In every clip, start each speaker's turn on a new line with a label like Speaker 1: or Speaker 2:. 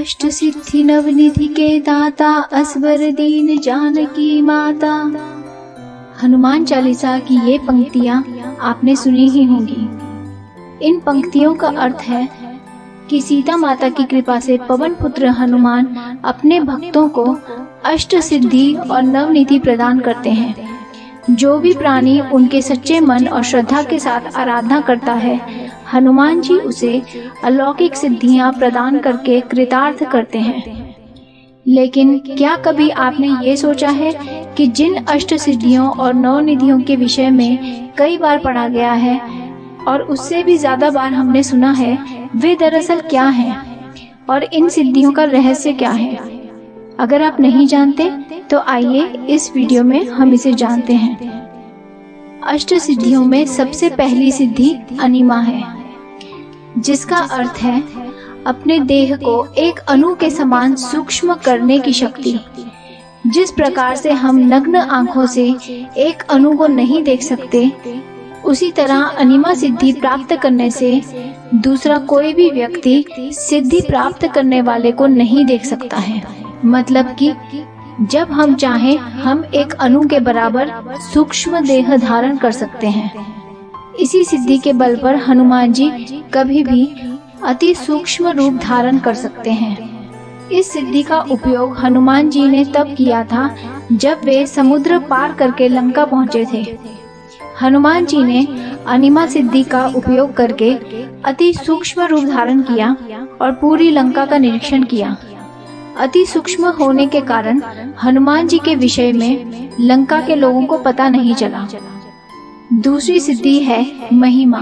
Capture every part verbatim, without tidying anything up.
Speaker 1: अष्ट सिद्धि नवनिधि के दाता असवर दीन जानकी माता। हनुमान चालीसा की ये पंक्तियां आपने सुनी ही होंगी। इन पंक्तियों का अर्थ है कि सीता माता की कृपा से पवन पुत्र हनुमान अपने भक्तों को अष्ट सिद्धि और नवनिधि प्रदान करते हैं। जो भी प्राणी उनके सच्चे मन और श्रद्धा के साथ आराधना करता है, हनुमान जी उसे अलौकिक सिद्धियां प्रदान करके कृतार्थ करते हैं। लेकिन क्या कभी आपने ये सोचा है कि जिन अष्ट सिद्धियों और नवनिधियों के विषय में कई बार पढ़ा गया है और उससे भी ज्यादा बार हमने सुना है, वे दरअसल क्या हैं और इन सिद्धियों का रहस्य क्या है? अगर आप नहीं जानते तो आइए इस वीडियो में हम इसे जानते हैं। अष्ट सिद्धियों में सबसे पहली सिद्धि अनिमा है, जिसका अर्थ है अपने देह को एक अणु के समान सूक्ष्म करने की शक्ति। जिस प्रकार से हम नग्न आंखों से एक अणु को नहीं देख सकते, उसी तरह अनिमा सिद्धि प्राप्त करने से दूसरा कोई भी व्यक्ति सिद्धि प्राप्त करने वाले को नहीं देख सकता है। मतलब कि जब हम चाहें हम एक अणु के बराबर सूक्ष्म देह धारण कर सकते हैं। इसी सिद्धि के बल पर हनुमान जी कभी भी अति सूक्ष्म रूप धारण कर सकते हैं। इस सिद्धि का उपयोग हनुमान जी ने तब किया था जब वे समुद्र पार करके लंका पहुंचे थे। हनुमान जी ने अनिमा सिद्धि का उपयोग करके अति सूक्ष्म रूप धारण किया और पूरी लंका का निरीक्षण किया। अति सूक्ष्म होने के कारण हनुमान जी के विषय में लंका के लोगों को पता नहीं चला। दूसरी सिद्धि है महिमा।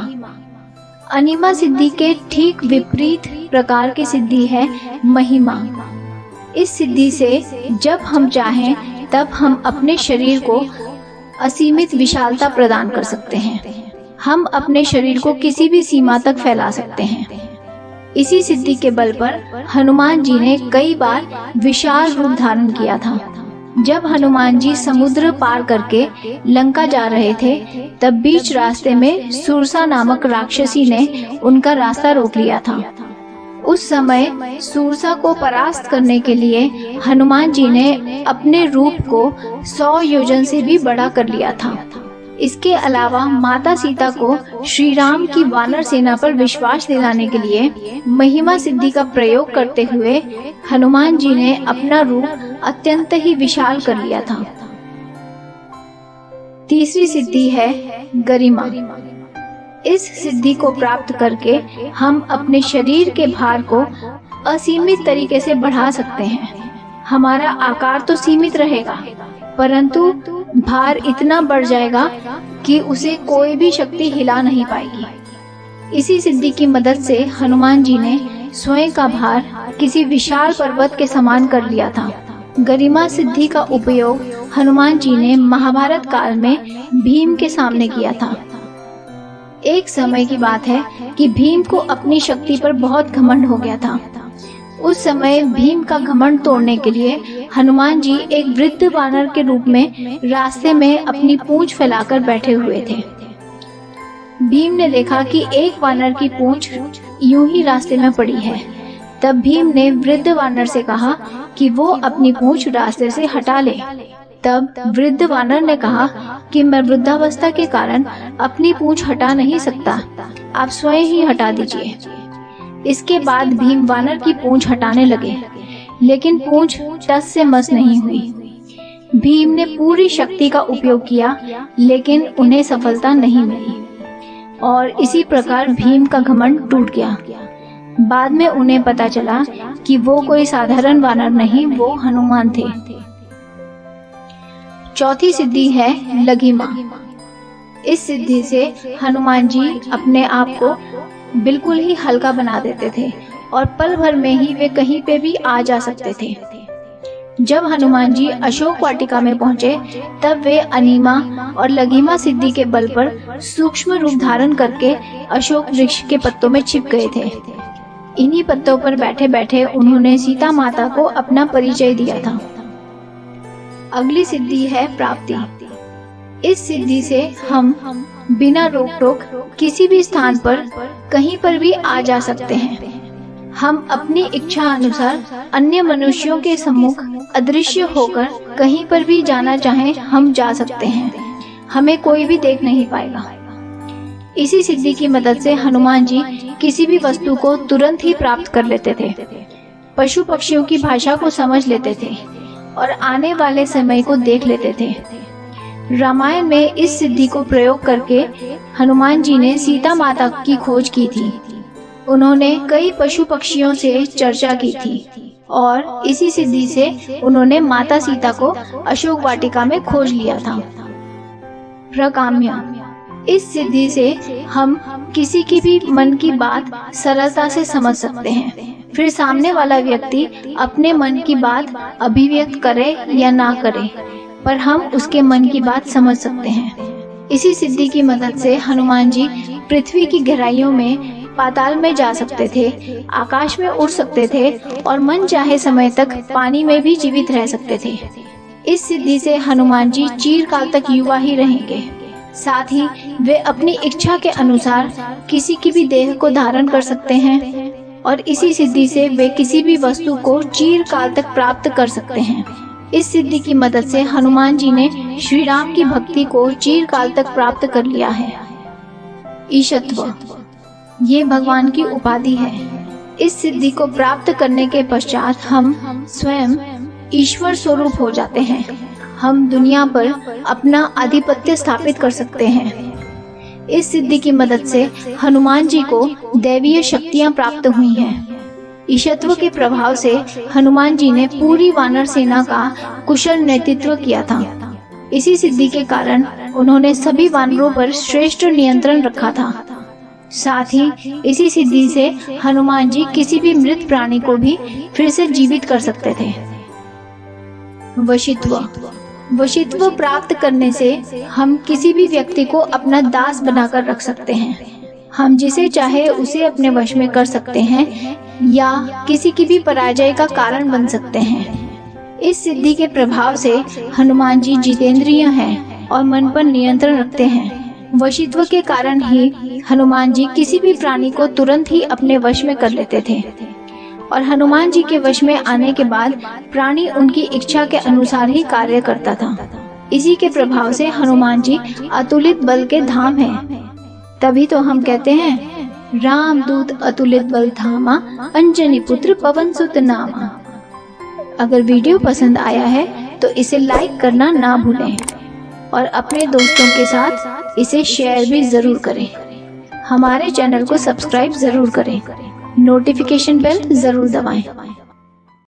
Speaker 1: अनिमा सिद्धि के ठीक विपरीत प्रकार की सिद्धि है महिमा। इस सिद्धि से जब हम चाहें तब हम अपने शरीर को असीमित विशालता प्रदान कर सकते हैं। हम अपने शरीर को किसी भी सीमा तक फैला सकते हैं। इसी सिद्धि के बल पर हनुमान जी ने कई बार विशाल रूप धारण किया था। जब हनुमान जी समुद्र पार करके लंका जा रहे थे, तब बीच रास्ते में सूरसा नामक राक्षसी ने उनका रास्ता रोक लिया था। उस समय सूरसा को परास्त करने के लिए हनुमान जी ने अपने रूप को सौ योजन से भी बड़ा कर लिया था। इसके अलावा माता सीता को श्री राम की वानर सेना पर विश्वास दिलाने के लिए महिमा सिद्धि का प्रयोग करते हुए हनुमान जी ने अपना रूप अत्यंत ही विशाल कर लिया था। तीसरी सिद्धि है गरिमा। इस सिद्धि को प्राप्त करके हम अपने शरीर के भार को असीमित तरीके से बढ़ा सकते हैं। हमारा आकार तो सीमित रहेगा, परंतु भार इतना बढ़ जाएगा कि उसे कोई भी शक्ति हिला नहीं पाएगी। इसी सिद्धि की मदद से हनुमान जी ने स्वयं का भार किसी विशाल पर्वत के समान कर लिया था। गरिमा सिद्धि का उपयोग हनुमान जी ने महाभारत काल में भीम के सामने किया था। एक समय की बात है कि भीम को अपनी शक्ति पर बहुत घमंड हो गया था। उस समय भीम का घमंड तोड़ने के लिए हनुमान जी एक वृद्ध वानर के रूप में रास्ते में अपनी पूंछ फैलाकर बैठे हुए थे। भीम ने देखा कि एक वानर की पूंछ यूं ही रास्ते में पड़ी है। तब भीम ने वृद्ध वानर से कहा कि वो अपनी पूंछ रास्ते से हटा ले। तब वृद्ध वानर ने कहा कि मैं वृद्धावस्था के कारण अपनी पूंछ हटा नहीं सकता, आप स्वयं ही हटा दीजिए। इसके बाद भीम वानर की पूंछ हटाने लगे, लेकिन पूंछ टस से मस नहीं हुई। भीम ने पूरी शक्ति का उपयोग किया, लेकिन उन्हें सफलता नहीं मिली और इसी प्रकार भीम का घमंड टूट गया। बाद में उन्हें पता चला कि वो कोई साधारण वानर नहीं, वो हनुमान थे। चौथी सिद्धि है लघिमा। इस सिद्धि से हनुमान जी अपने आप को बिल्कुल ही हल्का बना देते थे और पल भर में ही वे कहीं पे भी आ जा सकते थे। जब हनुमान जी अशोक वाटिका में पहुंचे, तब वे अनिमा और लघिमा सिद्धि के बल पर सूक्ष्म रूप धारण करके अशोक वृक्ष के पत्तों में छिप गए थे। इन्हीं पत्तों पर बैठे बैठे उन्होंने सीता माता को अपना परिचय दिया था। अगली सिद्धि है प्राप्ति। इस सिद्धि से हम बिना रोक टोक किसी भी स्थान पर कहीं पर भी आ जा सकते हैं। हम अपनी इच्छा अनुसार अन्य मनुष्यों के सम्मुख अदृश्य होकर कहीं पर भी जाना चाहें हम जा सकते हैं, हमें कोई भी देख नहीं पाएगा। इसी सिद्धि की मदद से हनुमान जी किसी भी वस्तु को तुरंत ही प्राप्त कर लेते थे, पशु पक्षियों की भाषा को समझ लेते थे और आने वाले समय को देख लेते थे। रामायण में इस सिद्धि को प्रयोग करके हनुमान जी ने सीता माता की खोज की थी। उन्होंने कई पशु पक्षियों से चर्चा की थी और इसी सिद्धि से उन्होंने माता सीता को अशोक वाटिका में खोज लिया था। प्रकाम्य, इस सिद्धि से हम किसी की भी मन की बात सरलता से समझ सकते हैं, फिर सामने वाला व्यक्ति अपने मन की बात अभिव्यक्त करे या ना करे, पर हम उसके मन की बात समझ सकते हैं। इसी सिद्धि की मदद से हनुमान जी पृथ्वी की गहराइयों में, पाताल में जा सकते थे, आकाश में उड़ सकते थे और मन चाहे समय तक पानी में भी जीवित रह सकते थे। इस सिद्धि से हनुमान जी चिरकाल तक युवा ही रहेंगे। साथ ही वे अपनी इच्छा के अनुसार किसी की भी देह को धारण कर सकते हैं और इसी सिद्धि से वे किसी भी वस्तु को चिरकाल तक प्राप्त कर सकते हैं। इस सिद्धि की मदद से हनुमान जी ने श्री राम की भक्ति को चिरकाल तक प्राप्त कर लिया है। ईशत्व, ये भगवान की उपाधि है। इस सिद्धि को प्राप्त करने के पश्चात हम स्वयं ईश्वर स्वरूप हो जाते हैं। हम दुनिया पर अपना आधिपत्य स्थापित कर सकते हैं। इस सिद्धि की मदद से हनुमान जी को दैवीय शक्तियां प्राप्त हुई हैं। ईशत्व के प्रभाव से हनुमान जी ने पूरी वानर सेना का कुशल नेतृत्व किया था। इसी सिद्धि के कारण उन्होंने सभी वानरों पर श्रेष्ठ नियंत्रण रखा था। साथ ही इसी सिद्धि से हनुमान जी किसी भी मृत प्राणी को भी फिर से जीवित कर सकते थे। वशित्व, वशित्व प्राप्त करने से हम किसी भी व्यक्ति को अपना दास बनाकर रख सकते हैं। हम जिसे चाहे उसे अपने वश में कर सकते हैं या किसी की भी पराजय का कारण बन सकते हैं। इस सिद्धि के प्रभाव से हनुमान जी जितेंद्रिय हैं और मन पर नियंत्रण रखते हैं। वशित्व के कारण ही हनुमान जी किसी भी प्राणी को तुरंत ही अपने वश में कर लेते थे और हनुमान जी के वश में आने के बाद प्राणी उनकी इच्छा के अनुसार ही कार्य करता था। इसी के प्रभाव से हनुमान जी अतुलित बल के धाम हैं। तभी तो हम कहते हैं, राम दूत अतुलित बल धामा, अंजनी पुत्र पवन सुत नामा। अगर वीडियो पसंद आया है तो इसे लाइक करना ना भूलें और अपने दोस्तों के साथ इसे शेयर भी जरूर करें। हमारे चैनल को सब्सक्राइब जरूर करें, नोटिफिकेशन बेल जरूर दबाएं।